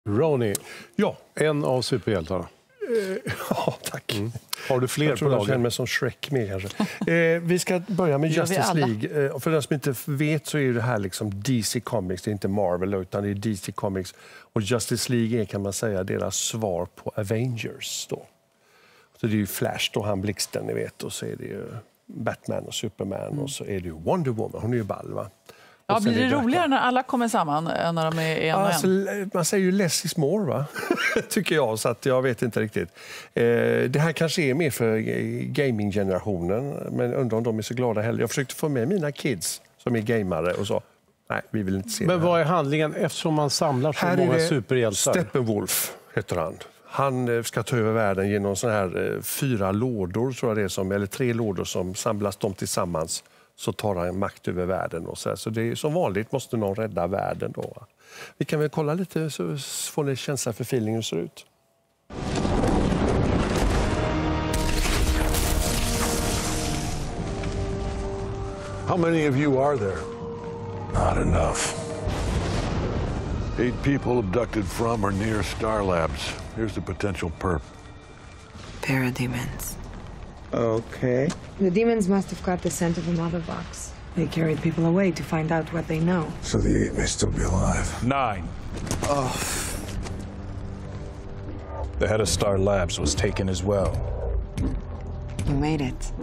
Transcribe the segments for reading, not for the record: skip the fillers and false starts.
Ronny, ja, en av superhjältarna. Ja, tack. Har du fler på lager? Jag känner mig som Shrek med kanske. Vi ska börja med Justice League. För den som inte vet så är det här liksom DC Comics, det är inte Marvel utan det är DC Comics. Och Justice League är, kan man säga, deras svar på Avengers då. Så det är ju Flash då, han blixten ni vet, och så är det ju Batman och Superman och så är det ju Wonder Woman, hon är ju ball va? Ja, blir det roligare när alla kommer samman än när de är en och en? Man säger ju less is more va? Tycker jag, så att jag vet inte riktigt. Det här kanske är mer för gaming-generationen, men undrar om de är så glada heller. Jag försökte få med mina kids som är gamare och så. Nej, vi vill inte se Men det vad är handlingen eftersom man samlar så många superhjältar? Steppenwolf heter han. Han ska ta över världen genom såna här 4 lådor, tror jag det är som, eller 3 lådor som samlas de tillsammans. Så tar han makt över världen. Och så det är som vanligt måste någon rädda världen då. Vi kan väl kolla lite så får ni känsla för feelingen hur det ser ut. How many of you are there? Not enough. 8 people abducted from or near Star Labs. Here's the potential perp. Parademons. Okay. The demons must have caught the scent of a mother box. They carried people away to find out what they know. So the 8 may still be alive. 9. Oh. The head of Star Labs was taken as well. You made it.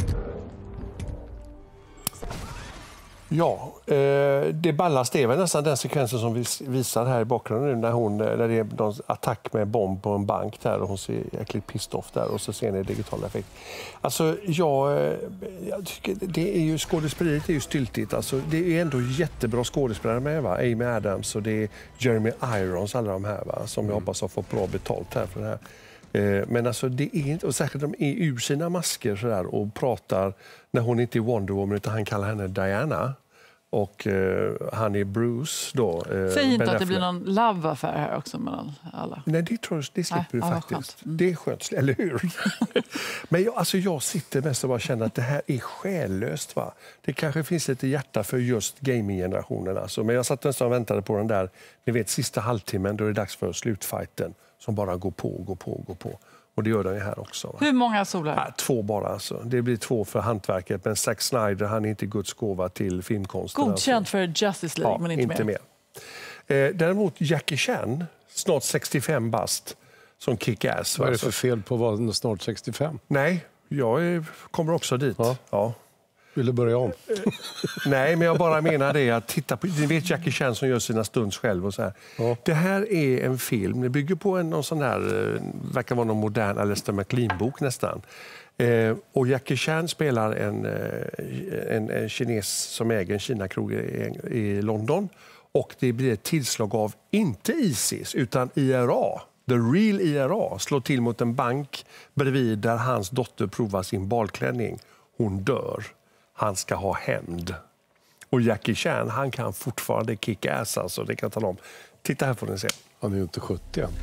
Ja, det ballaste är väl nästan den sekvensen som vi visar här i bakgrunden nu när det är någon attack med bomb på en bank där och hon ser jäkligt pissed off där och så ser ni digital effekt. Alltså jag tycker det är ju, skådespeleriet är ju styltigt, alltså det är ändå jättebra skådespelare med va, Amy Adams och det är Jeremy Irons, alla de här va, som jag hoppas har fått bra betalt här för det här. Men alltså det är inte, och särskilt de är ur sina masker så där och pratar när hon inte är Wonder Woman utan han kallar henne Diana och han är Bruce då. Säg inte att det blir någon love-affär här också mellan alla. Nej, det tror jag, det slipper du faktiskt. Det är skönt, eller hur? Men jag sitter mest och bara känner att det här är själlöst va. Det kanske finns lite hjärta för just gaming-generationen alltså. Men jag satt nästan och väntade på den där, ni vet sista halvtimmen då är det dags för slutfighten. Som bara går på. Och det gör den ju här också. Va? Hur många solar? 2 bara alltså. Det blir 2 för hantverket. Men Zack Snyder, han är inte Guds gåva till filmkonsten. Godkänt alltså. för Justice League, men inte mer. Däremot Jackie Chan, snart 65 bast, som kick-ass. Vad är det för fel på att vara snart 65? Nej, jag kommer också dit. Ja. Vill du börja om? Nej, men jag bara menar det att titta på, ni vet Jackie Chan som gör sina stunts själv och så här. Ja. Det här är en film, det bygger på någon sån här, verkar vara någon modern Alistair MacLean-bok nästan. Och Jackie Chan spelar en kines som äger en Kina-krog i London. Och det blir ett tillslag av, inte ISIS, utan IRA. The real IRA slår till mot en bank bredvid där hans dotter provar sin balklänning. Hon dör. Han ska ha hämnd. Och Jackie Chan, han kan fortfarande kick-ass alltså, det kan jag tala om. Titta här får ni se. Han är ju inte 70 än.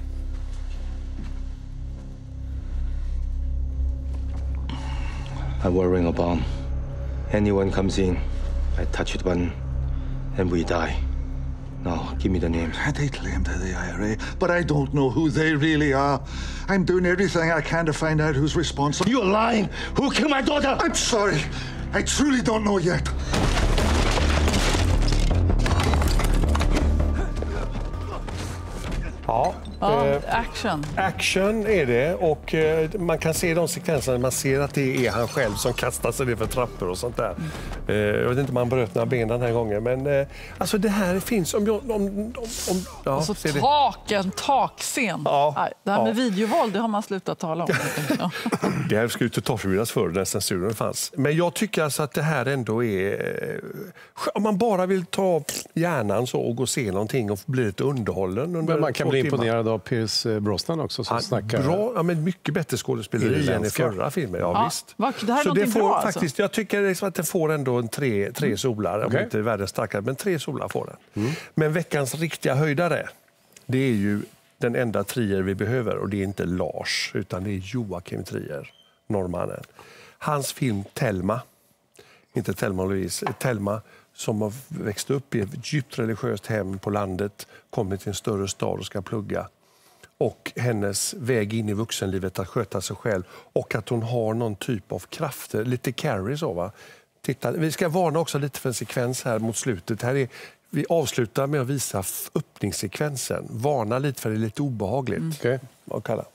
I wear a ring of bomb. Anyone comes in, I touch the button, and we die. Now, give me the names. They claim they're the IRA, but I don't know who they really are. I'm doing everything I can to find out who's responsible. You're lying! Who killed my daughter? I'm sorry. I truly don't know yet. Ja, action är det och man kan se de sekvenserna, man ser att det är han själv som kastar sig ner för trappor och sånt där. Jag vet inte om han bröt några ben den här gången, men alltså det här finns och så takscen. Ja, det här med videovåld, det har man slutat tala om. Det här skulle inte totalförbjudas förr när censuren fanns. Men jag tycker alltså att det här ändå är, om man bara vill ta hjärnan så och gå och se någonting och bli lite underhållen. Men man kan bli imponerad av Pierce Brosnan också som snackar. Bra, ja, men mycket bättre skådespeleri än i förra filmen. Ja, visst. Det här är så det får bra, faktiskt, alltså. Jag tycker att det får ändå en 3 solar, om inte världens starkare, men 3 solar får den. Men veckans riktiga höjdare, det är ju den enda Trier vi behöver och det är inte Lars utan det är Joakim Trier, norrmannen. Hans film Thelma, inte Thelma och Louise, Thelma som har växt upp i ett djupt religiöst hem på landet, kommit till en större stad och ska plugga. och hennes väg in i vuxenlivet att sköta sig själv och att hon har någon typ av krafter, lite Carrie så va. Titta, vi ska varna också lite för en sekvens här mot slutet. Vi avslutar med att visa öppningssekvensen. Varna lite för det är lite obehagligt. Okej. Kalla.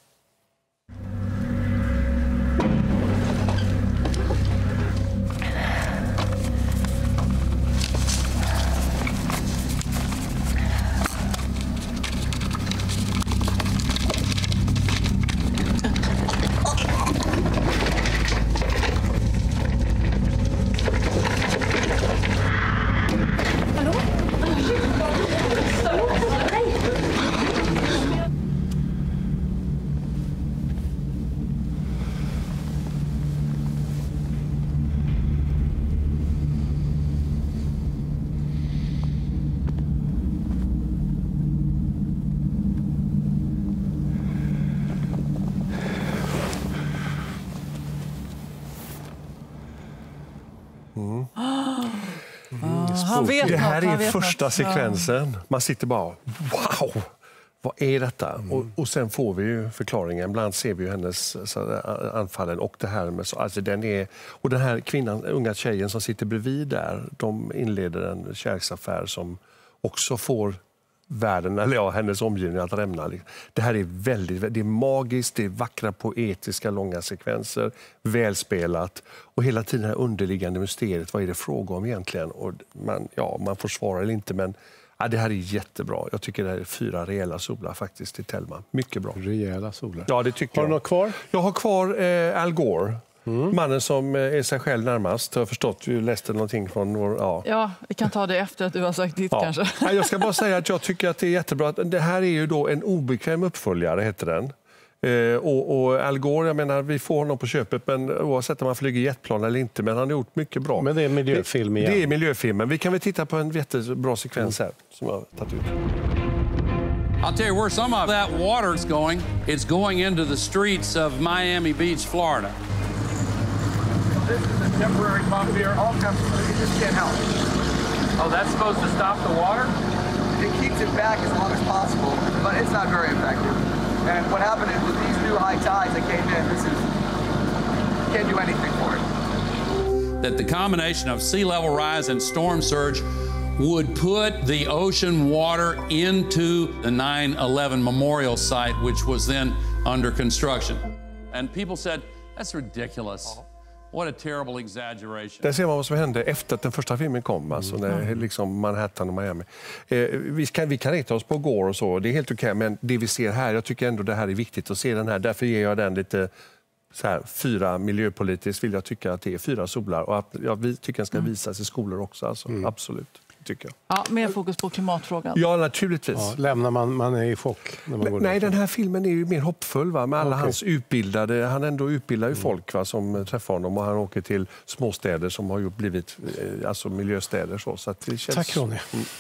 Han vet det här något, är första något. sekvensen. Man sitter bara, wow, vad är detta? Och sen får vi ju förklaringen. Ibland ser vi ju hennes anfallen och det här med alltså den här kvinnan, unga tjejen som sitter bredvid där, de inleder en kärleksaffär som också får världen, eller ja, hennes omgivning att rämna. Det här är det är magiskt, det är vackra poetiska långa sekvenser, välspelat och hela tiden det här underliggande mysteriet, vad är det fråga om egentligen? Och man får svara eller inte, men det här är jättebra. Jag tycker det här är 4 rejäla solar faktiskt i Thelma. Mycket bra. Rejäla solar. Ja, det tycker Har du något kvar? Jag har kvar Al Gore. Mannen som är sig själv närmast. Jag har förstått, du läste någonting från Ja, vi kan ta det efter att du har sagt ditt kanske. Nej, jag ska bara säga att jag tycker att det är jättebra. Det här är ju då en obekväm uppföljare, heter den. Och Al Gore, jag menar, vi får honom på köpet, men oavsett om man flyger jetplan eller inte, men han har gjort mycket bra. Men det är miljöfilm igen. Det är miljöfilmen. Vi kan väl titta på en jättebra sekvens här som jag har tagit ut. I'll tell you where some of that water is going. It's going into the streets of Miami Beach, Florida. This is a temporary pump here. All temporary. You just can't help it. Oh, that's supposed to stop the water? It keeps it back as long as possible, but it's not very effective. And what happened is with these new high tides that came in, can't do anything for it. That the combination of sea level rise and storm surge would put the ocean water into the 9/11 memorial site, which was then under construction. And people said, that's ridiculous. What a terrible exaggeration. Där ser man vad som hände efter att den första filmen kom, alltså när liksom Manhattan och Miami. Vi kan reta oss på Gore och så, det är helt okej, men det vi ser här, jag tycker ändå det här är viktigt att se den här, därför ger jag den lite så här 4 miljöpolitiskt, vill jag tycka att det är 4 solar och att vi tycker den ska visas i skolor också, alltså, absolut. Tycker jag. Ja, mer fokus på klimatfrågan. Ja, naturligtvis. Ja, lämnar man är i chock när man går nej, den här filmen är ju mer hoppfull, va? Med alla hans utbildade, han ändå utbildar ju folk, va, som träffar honom, och han åker till småstäder som har ju blivit alltså miljöstäder. Så att det känns... Tack Ronny.